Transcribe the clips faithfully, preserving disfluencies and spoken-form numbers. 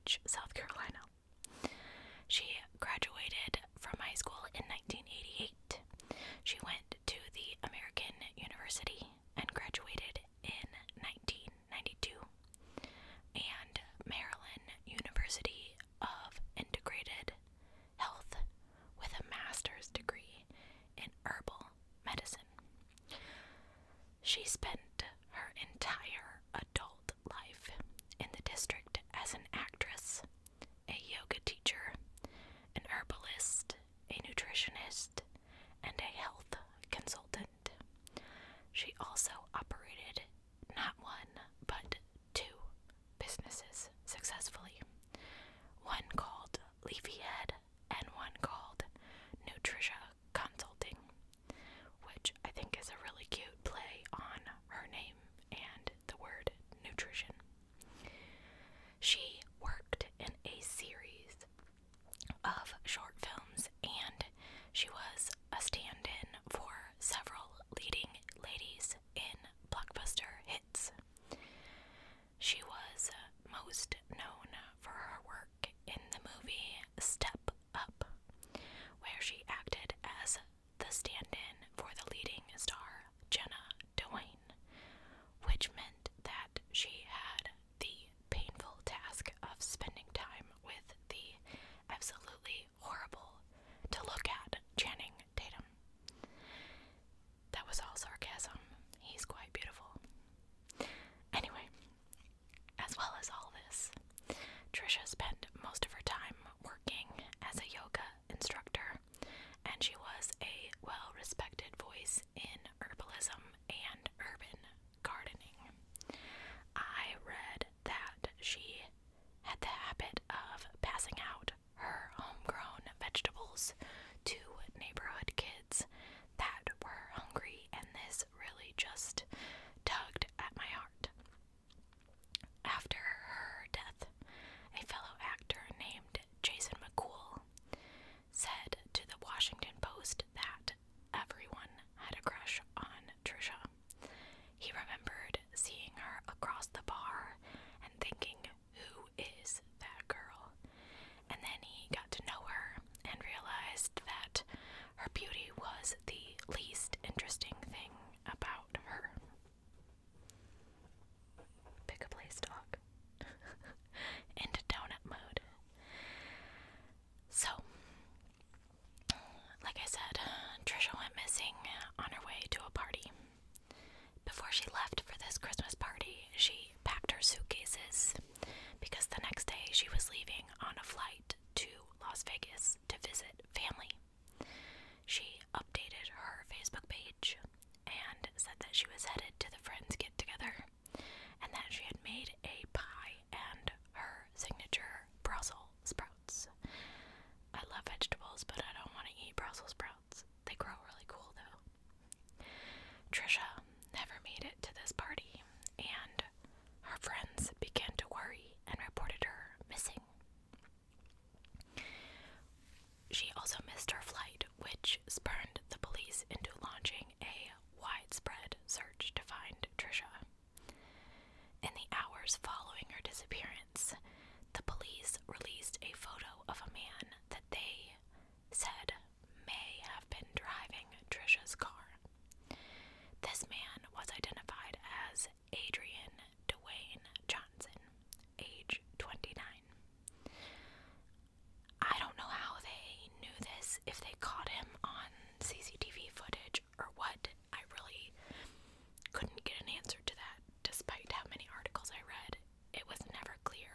Beach, South Carolina. She graduated from high school in nineteen eighty-eight. She went to the American University and graduated in nineteen ninety-two, and Maryland University of Integrated Health with a master's degree in herbal medicine. She spent her entire adult life in the district as an actress, a yoga teacher, an herbalist, a nutritionist, and a health consultant. She also operated not one, but two businesses successfully. One called Leafy Head and one called Tricia Consulting, which I think is a really cute play on her name and the word nutrition. She worked in a series of short films, and she was a stand-in for several leading ladies in blockbuster hits. She was most known for her work in the movie Step Up, where she acted as the stand-in for the leading star, Jenna Dwayne, which meant that she had the painful task of spending time with the absolutely horrible to look at Channing Tatum. That was all sarcasm. He's quite beautiful. Anyway, as well as all this, Tricia spent most of her time working as a yoga instructor, and she was a well-respected voice in herbalism and urban gardening. I read that she had the habit of passing out her homegrown vegetables to neighborhood kids that were hungry, and this really just tugged at my heart. After her death, a fellow actor named Jason McCauley said to the Washington Post that everyone had a crush on Tricia. He remembered seeing her across the bar and thinking, who is that girl? And then he got to know her and realized that her beauty was the least interesting thing about her. Pick a place, dog. Into donut mode. So, like I said, Tricia went missing on her way to a party. Before she left for this Christmas party, she packed her suitcases because the next day she was leaving on a flight to Las Vegas to visit family. She updated her Facebook page and said that she was headed to the friends get-together and that she had made a pie and her signature Brussels sprouts. I love vegetables, but I don't want to eat Brussels sprouts. They grow really cool, though. Tricia never made it to this party, and her friends began to worry and reported her missing. She also missed her flight, which spurred the police into launching a widespread search to find Tricia. In the hours following her disappearance, the police released a photo of a man that they said may have been driving Tricia's car. This man was identified as Adrian Dwayne Johnson, age twenty-nine. I don't know how they knew this, if they caught him on C C T V footage or what. I really couldn't get an answer to that, despite how many articles I read. It was never clear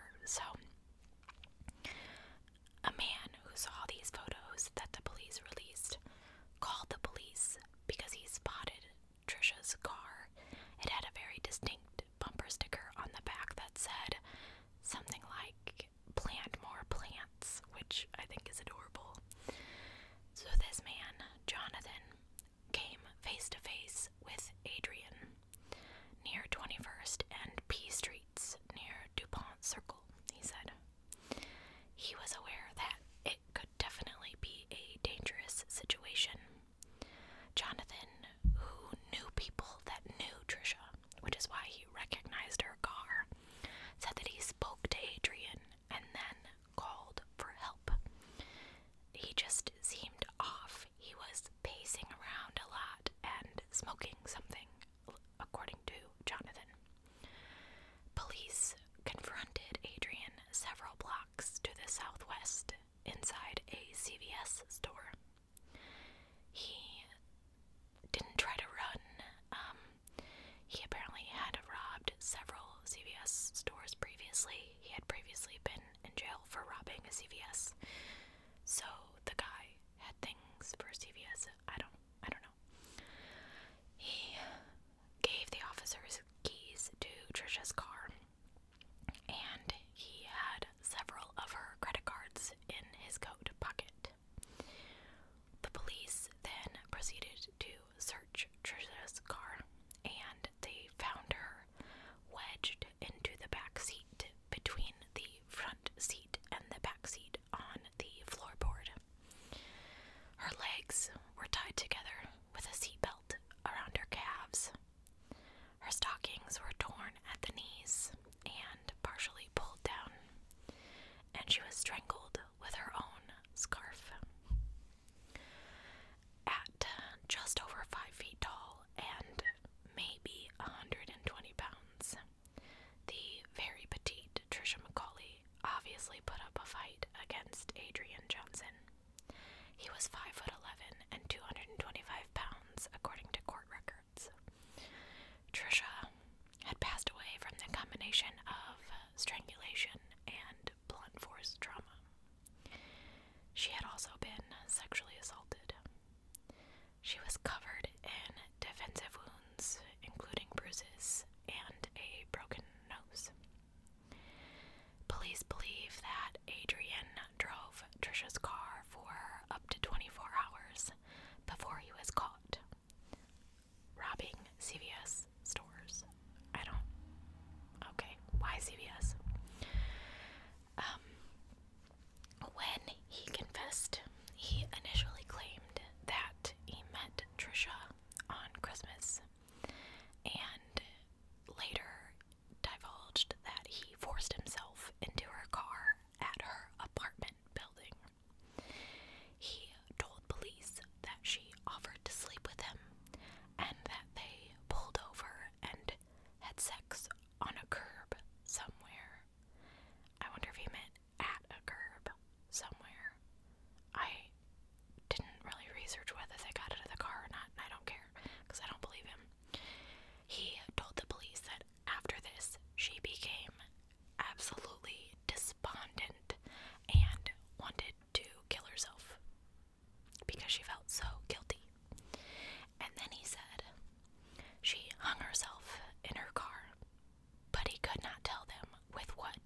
was five foot eleven and two hundred twenty-five pounds, according to court records. Tricia had passed away from the combination of strangulation and blunt force trauma. She had also been sexually assaulted. She was covered in defensive wounds, including bruises and a broken nose. Police believe that Adrian drove Tricia's car for up to twenty-four hours before he was caught robbing C V S stores. I don't... Okay, why C V S? Um, when he confessed, he initially claimed that he met Tricia on Christmas, and later divulged that he forced himself into her car at her apartment building. He told police that she offered to sleep with him, and that they pulled over and had sex on a curb somewhere. I wonder if he meant at a curb somewhere. I didn't really research whether they got out of the car or not, and I don't care, because I don't believe him. He told the police that after this, she became absolutely despondent and wanted to kill herself because she felt so guilty. And then he said she hung herself in her car, but he could not tell them with what.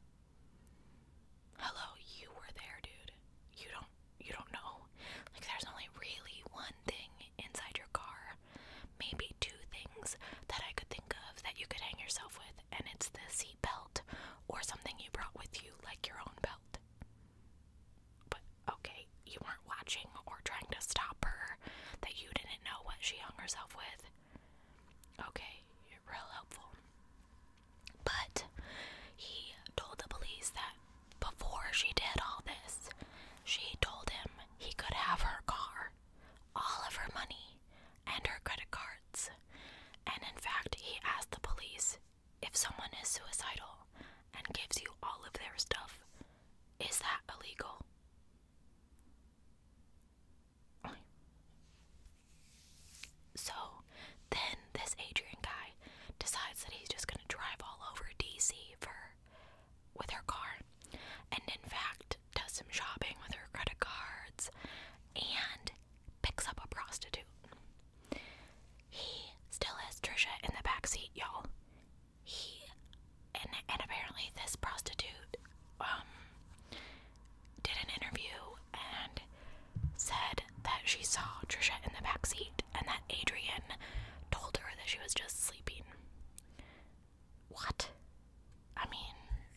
Hello, you were there, dude. You don't you don't know. Like, there's only really one thing inside your car. Maybe two things that I could think of that you could hang yourself with, and it's the seat belt or something you brought with you, like your own belt. But okay, you weren't watching or trying to stop her, that you didn't know what she hung herself with. Okay, you're real helpful. But he told the police that before she did all this, she told him he could have her car, all of her money, and her credit cards. And in fact, he asked the police, if someone is suicidal and gives you all of their stuff, is that illegal? So then this Adrian guy decides that he's just going to drive all over D C for with her car, and in fact does some shopping with her credit cards and picks up a prostitute. He still has Tricia in the back seat, y'all. He and and apparently this prostitute um did an interview and said that she saw Tricia in the back seat and that Adrian told her that she was just sleeping. What? I mean,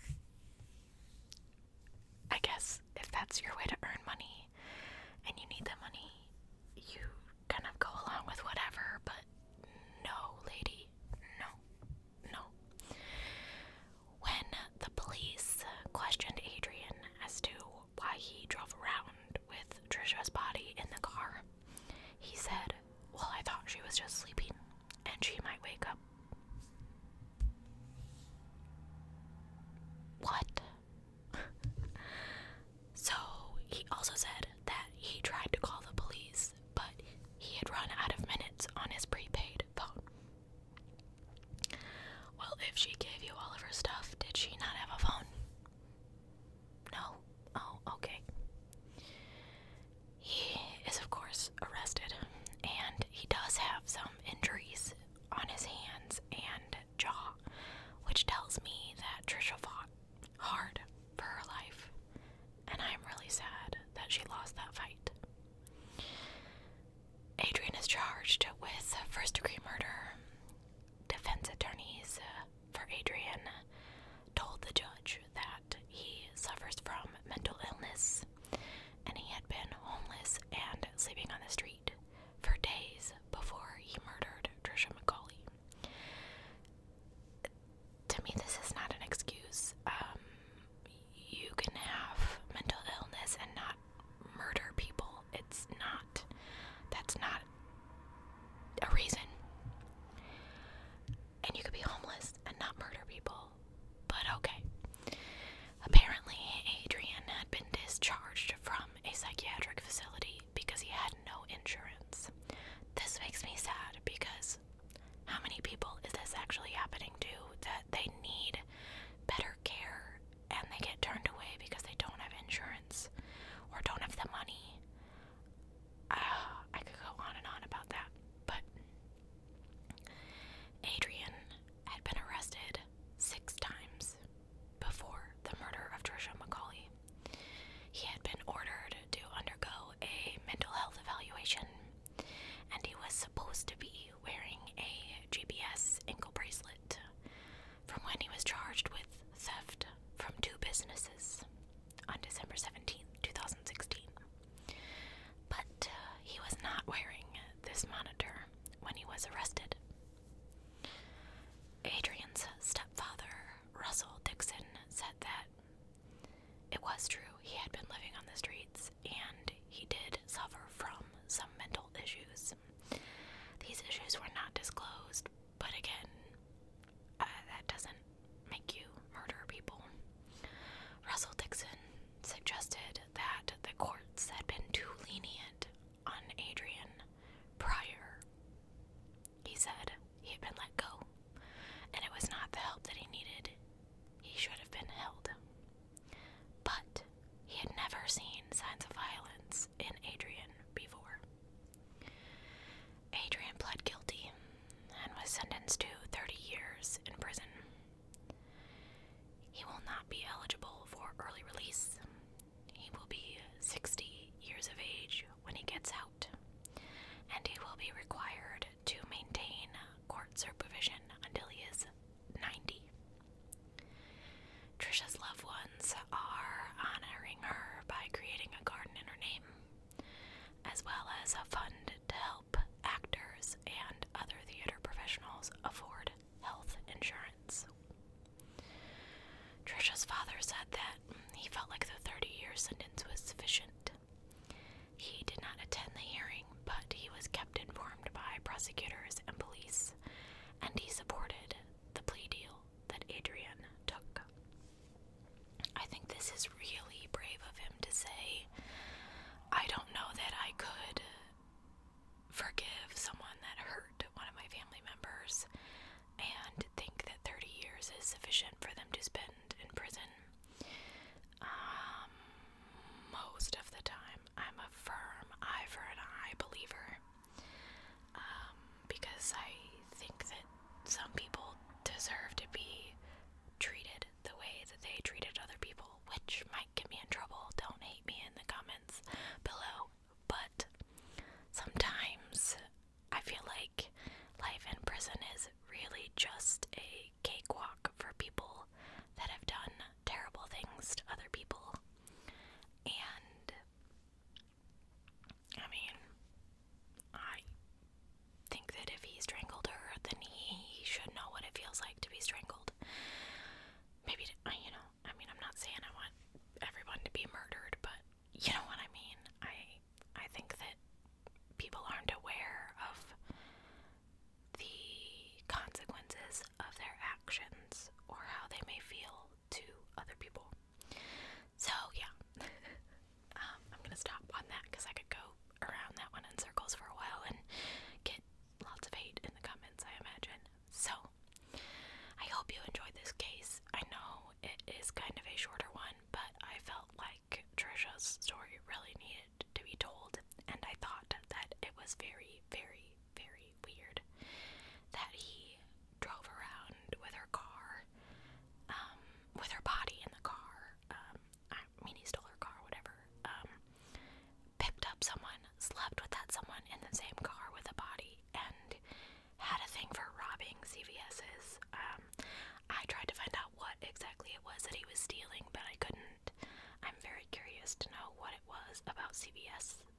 I guess if that's your way to earn money and you need the money, you kind of go along with whatever, but no, lady, no, no. When the police questioned Adrian as to why he drove around with Tricia's body in the car, he said, well, I thought she was just sleeping and she might wake up. What? So he also said that he tried to call the police, but he had run out of minutes on his prepaid phone. Well, if she gave you all of her stuff, did she not have a phone? No? Oh, okay. He is, of course, arrested, and he does have some injuries on his hands and jaw, which tells me that Tricia fought hard for her life, and I'm really sad that she lost that fight. Adrian is charged with first-degree murder. Defense attorneys uh, for Adrian told the judge that he suffers from mental illness, and he had been homeless and sleeping on the street for days before he murdered Tricia McCauley. To me, this is not an excuse. Um, you can have mental illness and not murder people. It's not, that's not a reason. was true. He had been living on the streets, and he did suffer from some mental issues. These issues were not disclosed, but again, uh, that doesn't make you murder people. Russell Dixon suggested that the courts had been too lenient on Adrian prior. He said he had been let go, and it was not the help that he needed. He should have been held. But he had never seen signs of violence in Adrian before. Adrian pled guilty and was sentenced to thirty years in prison. He will not be eligible for early release. He will be sixty years of age when he gets out, and he will be required to maintain court supervision until he is ninety. Tricia's loved ones are honoring her by creating a garden in her name, as well as a fund to help actors and other theater professionals afford health insurance. Tricia's father said that he felt like the thirty-year sentence was sufficient. He did not attend the hearing, but he was kept informed by prosecutors and police, and he supported the plea deal that Adrian took. I think this is really brave of him to say, I don't know that I could forgive someone that hurt one of my family members and think that thirty years is sufficient for them to spend in prison. Um, most of the time, I'm a firm eye for an eye believer, um, because I think that some people deserve to be treated the way that they treated other people, which might get me in trouble. Don't hate me in the comments below, but sometimes I feel like life in prison is really just a cakewalk for people that have done terrible things to other people. And I mean, I think that if he strangled her, then he should know what it feels like to be strangled. Maybe, you know, I mean, I'm not saying I want everyone to be murdered, but you know what I mean. I I think that people aren't aware of the consequences of their actions or how they may feel to other people. So yeah, um, I'm gonna stop on that because I could go around that one in circles for a while and get lots of hate in the comments, I imagine. So I hope you enjoyed this case. I know it is kind of a shorter one, but I felt like Tricia's story really needed to be told, and I thought that it was very, very, very weird that he drove around with her car, um, with her body in the car. Um, I mean, he stole her car, whatever. Um, picked up someone, slept with that someone in the same car with a body, and had a thing for robbing C V S's. Um, I tried to find out what exactly it was that he was stealing, but I couldn't. I'm very curious to know what it was about C V S